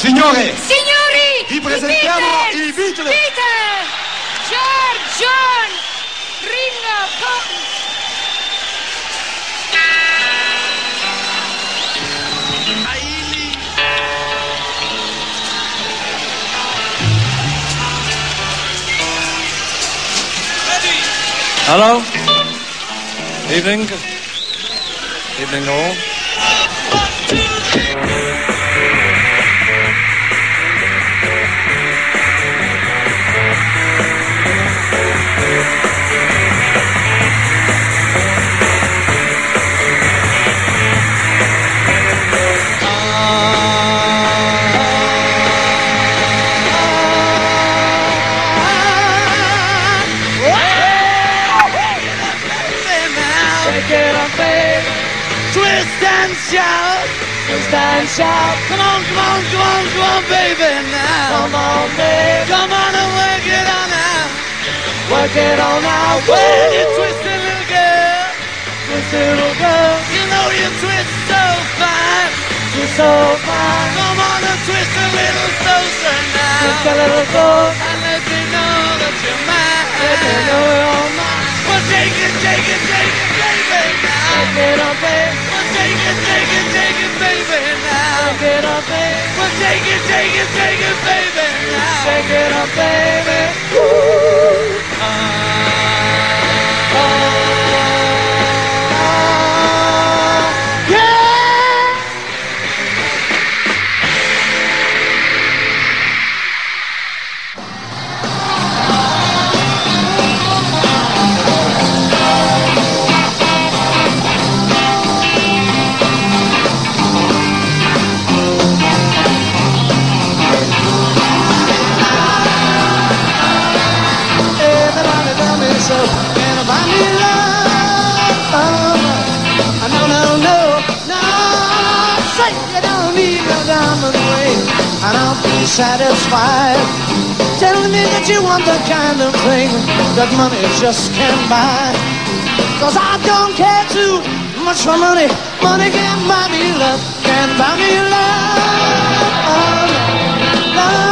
Signore, Signori, vi presentiamo i Beatles. Peter, George, John, Ringo, Paul. Hello. Evening. Evening all. Get up, baby. Twist and shout. Twist and shout. Come on, come on, come on, come on, baby, now. Come on, baby. Come on and work it on now. Work it on now. When you twist it, little girl. Twist it, little girl. You know you twist so fine. Twist so fine. Come on and twist a little closer now. Twist a little closer. And let me know that you're mine. Let me know you're mine. Well, take it, take it, take it, baby, now. Take it up, baby. Well, take it, take it, take it, baby, now. Take it up, baby. Well, take it, take it, take it, baby, now. Take it up, baby. Can I buy me love? Oh, no, no, no, no. Say you don't need no diamond ring, and I'll be satisfied. Telling me that you want the kind of thing that money just can't buy. 'Cause I don't care too much for money. Money can't buy me love, can't buy me love. Oh, no, love.